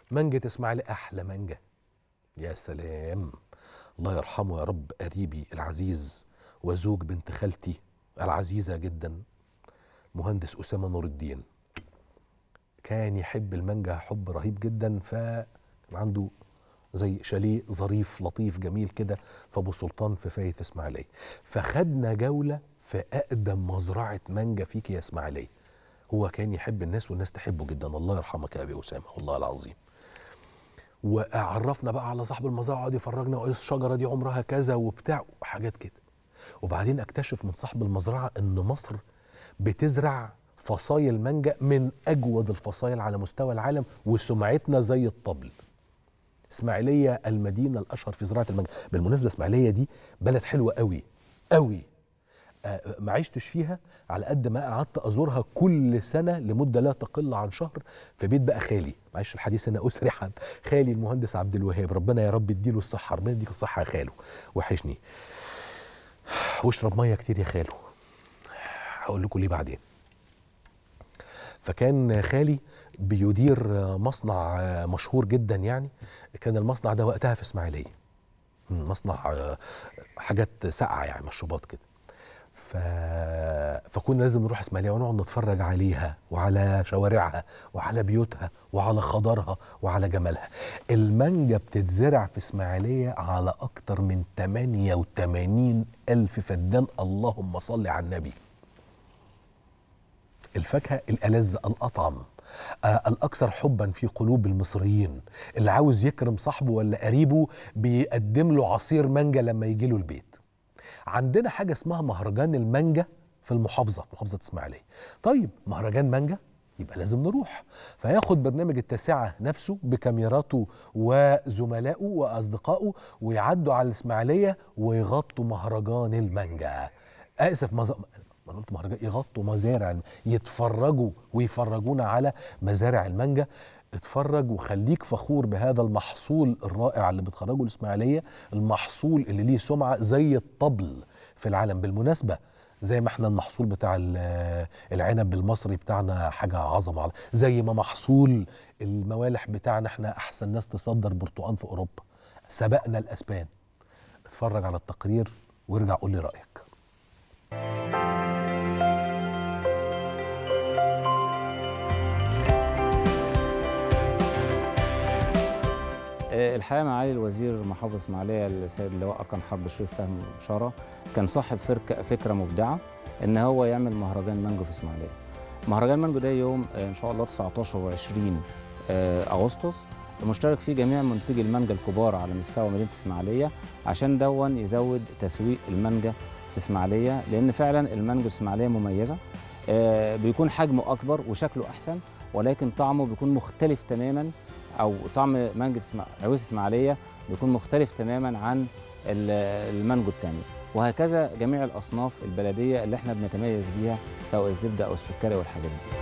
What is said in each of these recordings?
مانجة اسماعيلية أحلى مانجة. يا سلام، الله يرحمه يا رب، قريبي العزيز وزوج بنت خالتي العزيزة جدا مهندس أسامة نور الدين، كان يحب المانجا حب رهيب جدا، فكان عنده زي شاليه ظريف لطيف جميل كده في ابو سلطان في فايد في اسماعيليه، فخدنا جوله في اقدم مزرعه مانجا فيك يا اسماعيليه. هو كان يحب الناس والناس تحبه جدا، الله يرحمك يا ابي اسامه والله العظيم. وعرفنا بقى على صاحب المزرعه، قعد يفرجنا الشجره دي عمرها كذا وبتاع وحاجات كده. وبعدين اكتشف من صاحب المزرعه ان مصر بتزرع فصايل مانجا من اجود الفصايل على مستوى العالم، وسمعتنا زي الطبل. اسماعيليه المدينه الاشهر في زراعه المانجا. بالمناسبه اسماعيليه دي بلد حلوه قوي قوي، ما عشتش فيها على قد ما قعدت ازورها كل سنه لمده لا تقل عن شهر في بيت بقى خالي. معلش الحديث هنا اسرحا، خالي المهندس عبد الوهاب، ربنا يا رب يديله الصحه، ربنا يديك الصحه يا خالو، وحشني. واشرب ميه كتير يا خالو، هقول لكم ليه بعدين. فكان خالي بيدير مصنع مشهور جدا، يعني كان المصنع ده وقتها في اسماعيليه، مصنع حاجات ساقعه يعني مشروبات كده. فكنا لازم نروح اسماعيليه ونقعد نتفرج عليها وعلى شوارعها وعلى بيوتها وعلى خضرها وعلى جمالها. المانجا بتتزرع في اسماعيليه على اكتر من 88 ألف فدان، اللهم صل على النبي. الفاكهة الألذ الأطعم، الأكثر حبا في قلوب المصريين، اللي عاوز يكرم صاحبه ولا قريبه بيقدم له عصير مانجا لما يجي له البيت. عندنا حاجة اسمها مهرجان المانجا في المحافظة، محافظة إسماعيلية. طيب مهرجان مانجا يبقى لازم نروح، فياخد برنامج التاسعة نفسه بكاميراته وزملائه وأصدقائه ويعدوا على الإسماعيلية ويغطوا مهرجان المانجا. آسف ما قلت مهرجان، يغطوا مزارع، يتفرجوا ويفرجونا على مزارع المانجا. اتفرج وخليك فخور بهذا المحصول الرائع اللي بتخرجه الإسماعيلية، المحصول اللي ليه سمعة زي الطبل في العالم. بالمناسبة زي ما احنا المحصول بتاع العنب المصري بتاعنا حاجة عظمة، زي ما محصول الموالح بتاعنا احنا أحسن ناس تصدر برتقان في أوروبا، سبقنا الأسبان. اتفرج على التقرير وارجع قول لي رأيك. الحقيقه معالي الوزير محافظ اسماعيليه السيد اللواء اركان حرب الشريف فهمي بشاره كان صاحب فكره مبدعه ان هو يعمل مهرجان مانجو في اسماعيليه. مهرجان مانجو ده يوم ان شاء الله 19 و20 اغسطس، مشترك فيه جميع منتجي المانجا الكبار على مستوى مدينه اسماعيليه، عشان دون يزود تسويق المانجا في اسماعيليه، لان فعلا المانجو الاسماعيليه مميزه، بيكون حجمه اكبر وشكله احسن، ولكن طعمه بيكون مختلف تماما، او طعم مانجا عويس اسماعيليه بيكون مختلف تماما عن المانجو الثاني، وهكذا جميع الاصناف البلديه اللي احنا بنتميز بيها سواء الزبده او السكري والحاجات دي.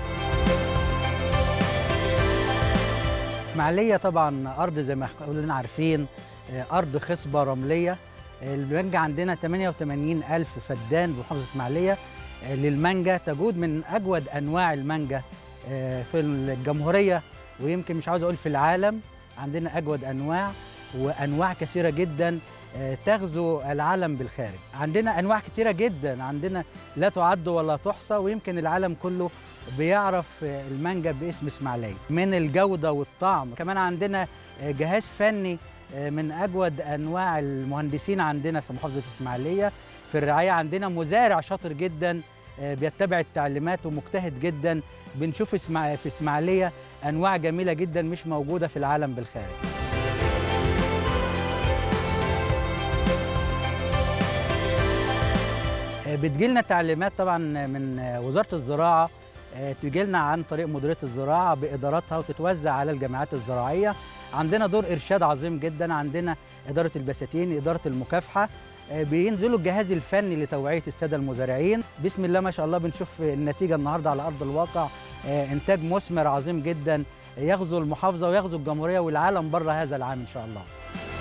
اسماعيليه طبعا ارض زي ما كلنا عارفين، ارض خصبه رمليه. المانجا عندنا 88 ألف فدان بمحافظه اسماعيليه للمانجا، تجود من اجود انواع المانجا في الجمهوريه، ويمكن مش عاوز اقول في العالم. عندنا اجود وانواع كثيره جدا تغزو العالم بالخارج. عندنا انواع كثيره جدا، عندنا لا تعد ولا تحصى، ويمكن العالم كله بيعرف المانجا باسم اسماعيليه من الجوده والطعم. كمان عندنا جهاز فني من اجود انواع المهندسين عندنا في محافظه اسماعيليه. في الرعايه عندنا مزارع شاطر جدا بيتبع التعليمات ومجتهد جدا. بنشوف في اسماعيليه انواع جميله جدا مش موجوده في العالم بالخارج. بتجيلنا تعليمات طبعا من وزاره الزراعه، تجيلنا عن طريق مديريه الزراعه باداراتها وتتوزع على الجامعات الزراعيه. عندنا دور ارشاد عظيم جدا، عندنا اداره البساتين، اداره المكافحه، بينزلوا الجهاز الفني لتوعيه الساده المزارعين. بسم الله ما شاء الله بنشوف النتيجه النهارده على ارض الواقع، انتاج مثمر عظيم جدا يغزو المحافظه ويغزو الجمهوريه والعالم بره هذا العام ان شاء الله.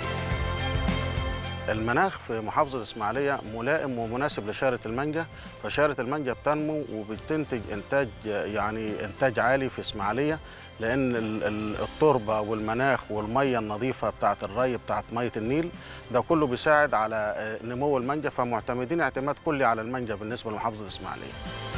المناخ في محافظة الإسماعيلية ملائم ومناسب لشجرة المانجا، فشجرة المانجا بتنمو وبتنتج إنتاج عالي في إسماعيلية. لان التربه والمناخ والميه النظيفه بتاعه الري بتاعه ميه النيل ده كله بيساعد على نمو المانجا، فمعتمدين اعتماد كلي على المانجا بالنسبه لمحافظه الاسماعيليه.